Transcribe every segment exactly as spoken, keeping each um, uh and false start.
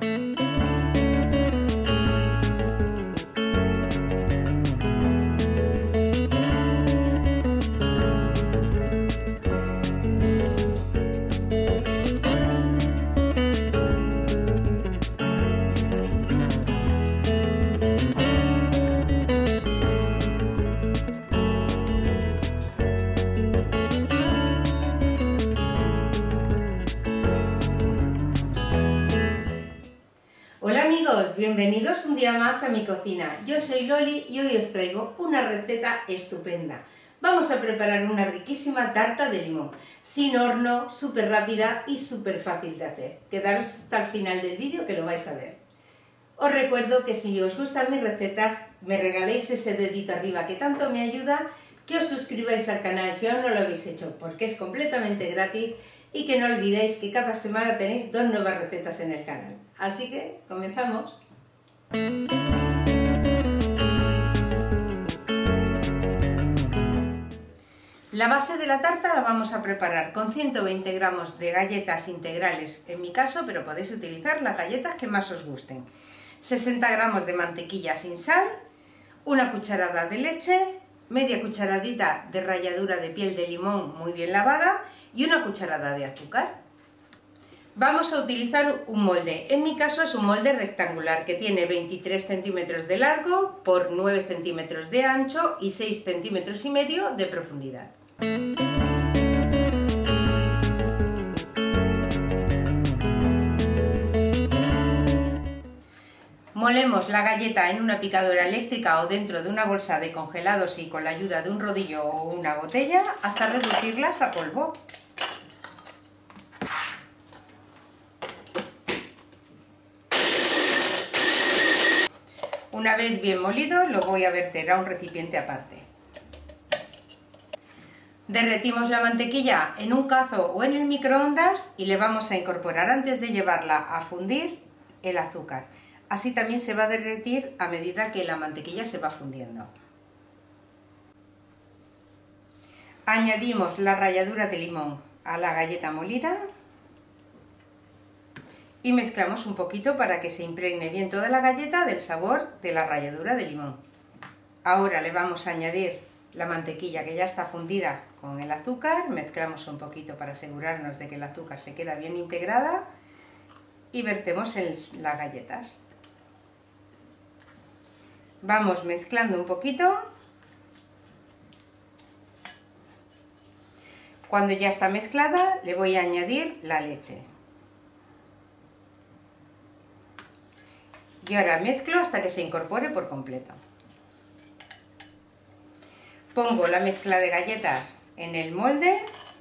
Bienvenidos un día más a mi cocina. Yo soy Loli y hoy os traigo una receta estupenda. Vamos a preparar una riquísima tarta de limón, sin horno, súper rápida y súper fácil de hacer. Quedaros hasta el final del vídeo que lo vais a ver. Os recuerdo que si os gustan mis recetas, me regaléis ese dedito arriba que tanto me ayuda, que os suscribáis al canal si aún no lo habéis hecho, porque es completamente gratis, y que no olvidéis que cada semana tenéis dos nuevas recetas en el canal. Así que, comenzamos. La base de la tarta la vamos a preparar con ciento veinte gramos de galletas integrales, en mi caso, pero podéis utilizar las galletas que más os gusten, sesenta gramos de mantequilla sin sal, una cucharada de leche, media cucharadita de ralladura de piel de limón muy bien lavada y una cucharada de azúcar. Vamos a utilizar un molde, en mi caso es un molde rectangular que tiene veintitrés centímetros de largo por nueve centímetros de ancho y seis centímetros y medio de profundidad. Molemos la galleta en una picadora eléctrica o dentro de una bolsa de congelados y con la ayuda de un rodillo o una botella hasta reducirlas a polvo. Una vez bien molido, lo voy a verter a un recipiente aparte. Derretimos la mantequilla en un cazo o en el microondas y le vamos a incorporar antes de llevarla a fundir el azúcar. Así también se va a derretir a medida que la mantequilla se va fundiendo. Añadimos la ralladura de limón a la galleta molida y mezclamos un poquito para que se impregne bien toda la galleta del sabor de la ralladura de limón. Ahora le vamos a añadir la mantequilla que ya está fundida con el azúcar, mezclamos un poquito para asegurarnos de que el azúcar se queda bien integrada y vertemos en las galletas. Vamos mezclando un poquito. Cuando ya está mezclada le voy a añadir la leche. Y ahora mezclo hasta que se incorpore por completo. Pongo la mezcla de galletas en el molde.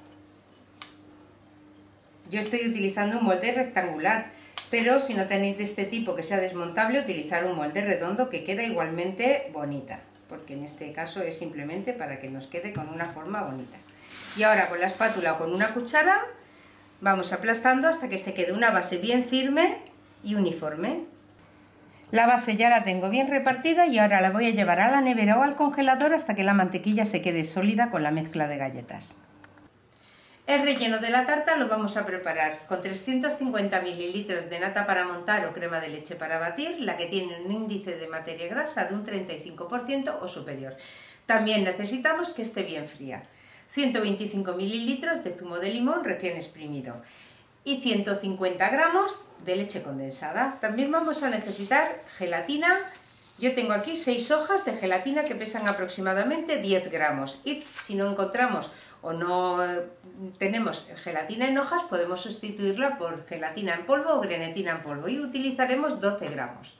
Yo estoy utilizando un molde rectangular, pero si no tenéis de este tipo que sea desmontable, utilizar un molde redondo que queda igualmente bonita, porque en este caso es simplemente para que nos quede con una forma bonita. Y ahora con la espátula o con una cuchara vamos aplastando hasta que se quede una base bien firme y uniforme. La base ya la tengo bien repartida y ahora la voy a llevar a la nevera o al congelador hasta que la mantequilla se quede sólida con la mezcla de galletas. El relleno de la tarta lo vamos a preparar con trescientos cincuenta mililitros de nata para montar o crema de leche para batir, la que tiene un índice de materia grasa de un treinta y cinco por ciento o superior. También necesitamos que esté bien fría. ciento veinticinco mililitros de zumo de limón recién exprimido y ciento cincuenta gramos de leche condensada. También vamos a necesitar gelatina. Yo tengo aquí seis hojas de gelatina que pesan aproximadamente diez gramos y si no encontramos o no tenemos gelatina en hojas podemos sustituirla por gelatina en polvo o grenetina en polvo y utilizaremos doce gramos.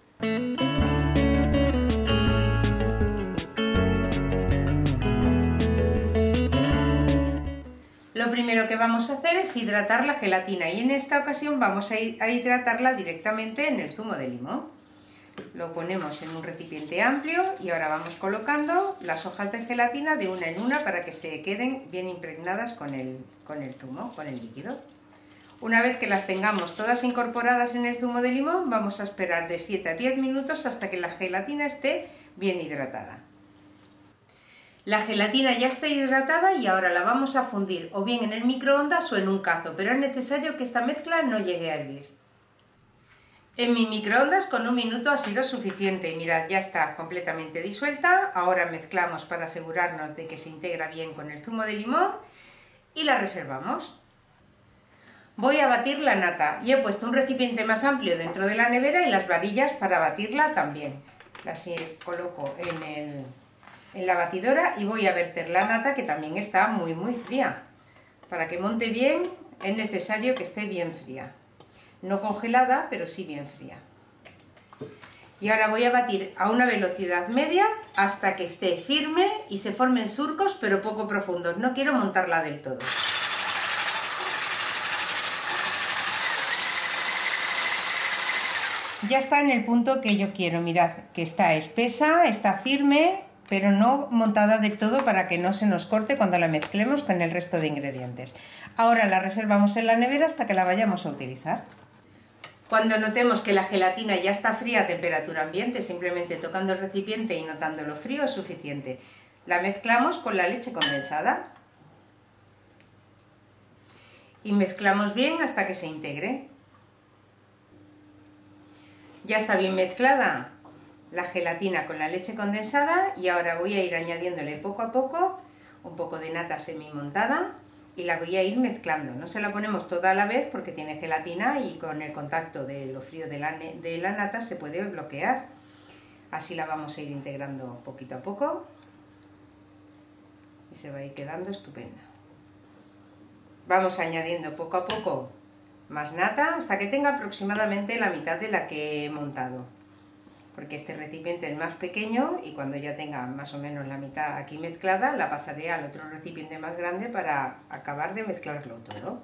Lo primero que vamos a hacer es hidratar la gelatina y en esta ocasión vamos a hidratarla directamente en el zumo de limón. Lo ponemos en un recipiente amplio y ahora vamos colocando las hojas de gelatina de una en una para que se queden bien impregnadas con el, con el zumo, con el líquido. Una vez que las tengamos todas incorporadas en el zumo de limón, vamos a esperar de siete a diez minutos hasta que la gelatina esté bien hidratada. La gelatina ya está hidratada y ahora la vamos a fundir o bien en el microondas o en un cazo, pero es necesario que esta mezcla no llegue a hervir. En mi microondas con un minuto ha sido suficiente. Mirad, ya está completamente disuelta. Ahora mezclamos para asegurarnos de que se integra bien con el zumo de limón y la reservamos. Voy a batir la nata y he puesto un recipiente más amplio dentro de la nevera y las varillas para batirla también. Las coloco en, el, en la batidora y voy a verter la nata, que también está muy muy fría. Para que monte bien es necesario que esté bien fría. No congelada, pero sí bien fría. Y ahora voy a batir a una velocidad media hasta que esté firme y se formen surcos, pero poco profundos. No quiero montarla del todo. Ya está en el punto que yo quiero. Mirad, que está espesa, está firme, pero no montada del todo para que no se nos corte cuando la mezclemos con el resto de ingredientes. Ahora la reservamos en la nevera hasta que la vayamos a utilizar. Cuando notemos que la gelatina ya está fría a temperatura ambiente, simplemente tocando el recipiente y notándolo frío es suficiente. La mezclamos con la leche condensada y mezclamos bien hasta que se integre. Ya está bien mezclada la gelatina con la leche condensada y ahora voy a ir añadiéndole poco a poco un poco de nata semi-montada y la voy a ir mezclando. No se la ponemos toda a la vez porque tiene gelatina y con el contacto de lo frío de la, de la nata se puede bloquear. Así la vamos a ir integrando poquito a poco y se va a ir quedando estupenda. Vamos añadiendo poco a poco más nata hasta que tenga aproximadamente la mitad de la que he montado, porque este recipiente es más pequeño y cuando ya tenga más o menos la mitad aquí mezclada la pasaré al otro recipiente más grande para acabar de mezclarlo todo.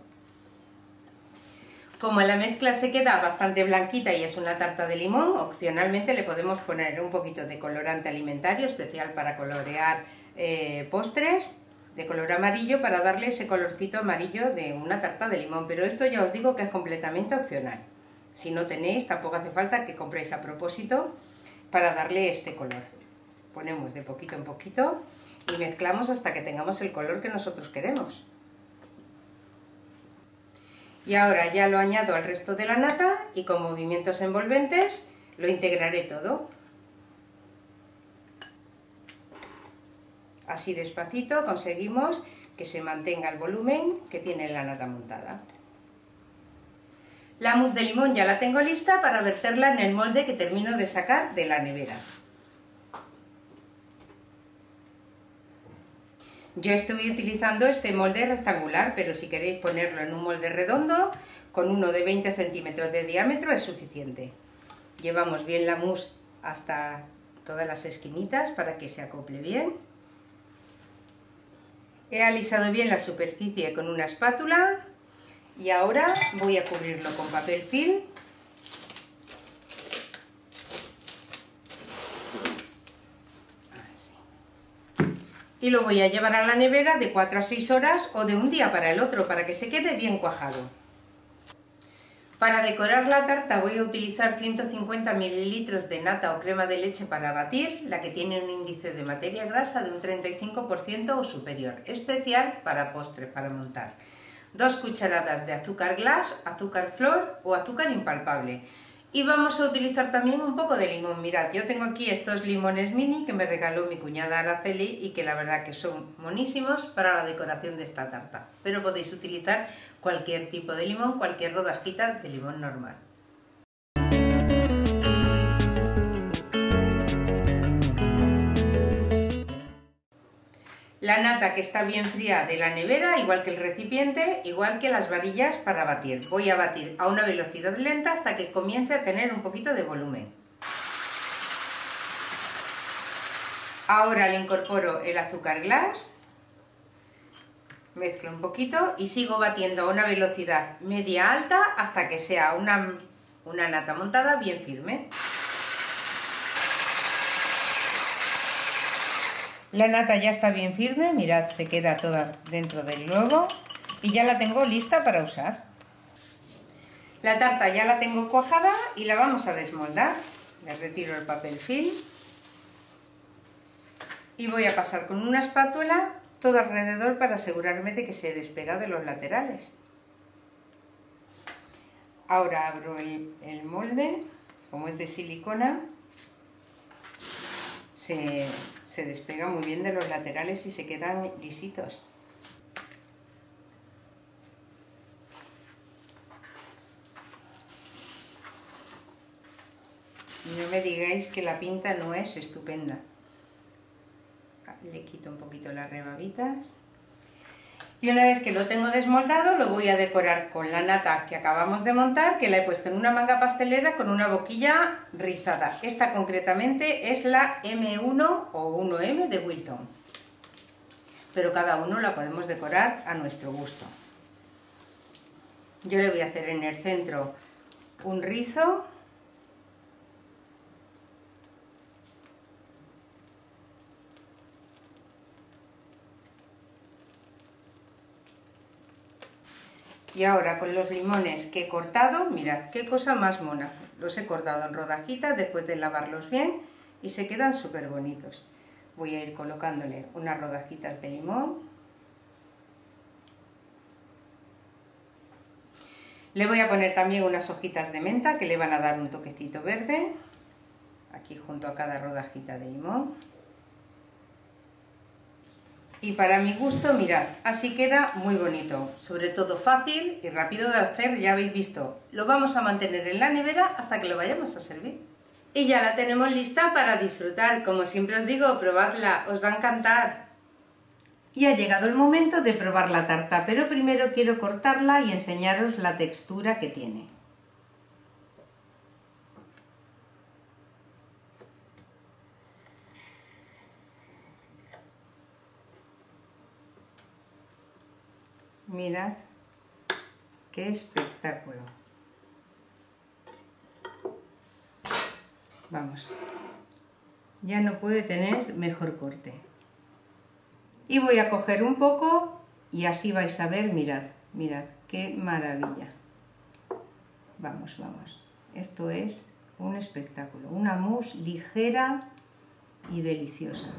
Como la mezcla se queda bastante blanquita y es una tarta de limón, opcionalmente le podemos poner un poquito de colorante alimentario especial para colorear eh, postres, de color amarillo, para darle ese colorcito amarillo de una tarta de limón, pero esto ya os digo que es completamente opcional. Si no tenéis, tampoco hace falta que compréis a propósito para darle este color. Ponemos de poquito en poquito y mezclamos hasta que tengamos el color que nosotros queremos. Y ahora ya lo añado al resto de la nata y con movimientos envolventes lo integraré todo. Así despacito conseguimos que se mantenga el volumen que tiene la nata montada. La mousse de limón ya la tengo lista para verterla en el molde que termino de sacar de la nevera. Yo estoy utilizando este molde rectangular, pero si queréis ponerlo en un molde redondo, con uno de veinte centímetros de diámetro es suficiente. Llevamos bien la mousse hasta todas las esquinitas para que se acople bien. He alisado bien la superficie con una espátula y ahora voy a cubrirlo con papel film. Así. Y lo voy a llevar a la nevera de cuatro a seis horas o de un día para el otro para que se quede bien cuajado. Para decorar la tarta voy a utilizar ciento cincuenta mililitros de nata o crema de leche para batir, la que tiene un índice de materia grasa de un treinta y cinco por ciento o superior, especial para postres, para montar. Dos cucharadas de azúcar glass, azúcar flor o azúcar impalpable. Y vamos a utilizar también un poco de limón. Mirad, yo tengo aquí estos limones mini que me regaló mi cuñada Araceli y que la verdad que son monísimos para la decoración de esta tarta. Pero podéis utilizar cualquier tipo de limón, cualquier rodajita de limón normal. La nata que está bien fría de la nevera, igual que el recipiente, igual que las varillas para batir. Voy a batir a una velocidad lenta hasta que comience a tener un poquito de volumen. Ahora le incorporo el azúcar glass, mezclo un poquito y sigo batiendo a una velocidad media alta hasta que sea una, una nata montada bien firme. La nata ya está bien firme, mirad, se queda toda dentro del globo y ya la tengo lista para usar. La tarta ya la tengo cuajada y la vamos a desmoldar. Le retiro el papel film y voy a pasar con una espátula todo alrededor para asegurarme de que se despega de los laterales. Ahora abro el, el molde, como es de silicona, se, se despega muy bien de los laterales y se quedan lisitos. Y no me digáis que la pinta no es estupenda. Le quito un poquito las rebabitas. Y una vez que lo tengo desmoldado, lo voy a decorar con la nata que acabamos de montar, que la he puesto en una manga pastelera con una boquilla rizada. Esta concretamente es la eme uno o uno eme de Wilton. Pero cada uno la podemos decorar a nuestro gusto. Yo le voy a hacer en el centro un rizo. Y ahora con los limones que he cortado, mirad qué cosa más mona. Los he cortado en rodajitas después de lavarlos bien y se quedan súper bonitos. Voy a ir colocándole unas rodajitas de limón. Le voy a poner también unas hojitas de menta que le van a dar un toquecito verde. Aquí junto a cada rodajita de limón. Y para mi gusto, mirad, así queda muy bonito, sobre todo fácil y rápido de hacer, ya habéis visto. Lo vamos a mantener en la nevera hasta que lo vayamos a servir. Y ya la tenemos lista para disfrutar, como siempre os digo, probadla, os va a encantar. Y ha llegado el momento de probar la tarta, pero primero quiero cortarla y enseñaros la textura que tiene. Mirad, qué espectáculo. Vamos, ya no puede tener mejor corte. Y voy a coger un poco y así vais a ver, mirad, mirad, qué maravilla. Vamos, vamos, esto es un espectáculo, una mousse ligera y deliciosa.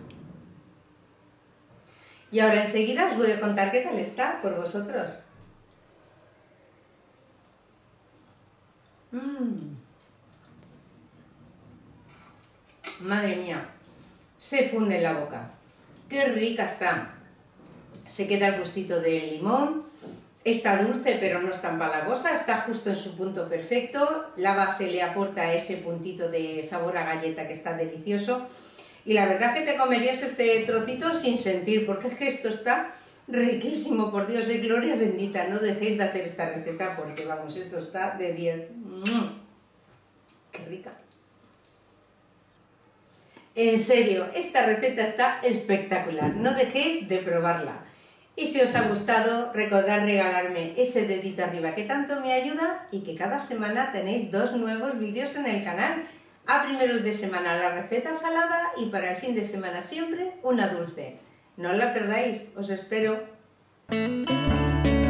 Y ahora enseguida os voy a contar qué tal está por vosotros. Mmm. Madre mía, se funde en la boca. ¡Qué rica está! Se queda el gustito del limón. Está dulce pero no es tan empalagosa, está justo en su punto perfecto. La base le aporta ese puntito de sabor a galleta que está delicioso. Y la verdad es que te comerías este trocito sin sentir, porque es que esto está riquísimo, por Dios, de gloria bendita. No dejéis de hacer esta receta porque, vamos, esto está de diez. ¡Mmm! ¡Qué rica! En serio, esta receta está espectacular. No dejéis de probarla. Y si os ha gustado, recordad regalarme ese dedito arriba que tanto me ayuda y que cada semana tenéis dos nuevos vídeos en el canal. A primeros de semana la receta salada y para el fin de semana siempre una dulce. No os la perdáis, os espero.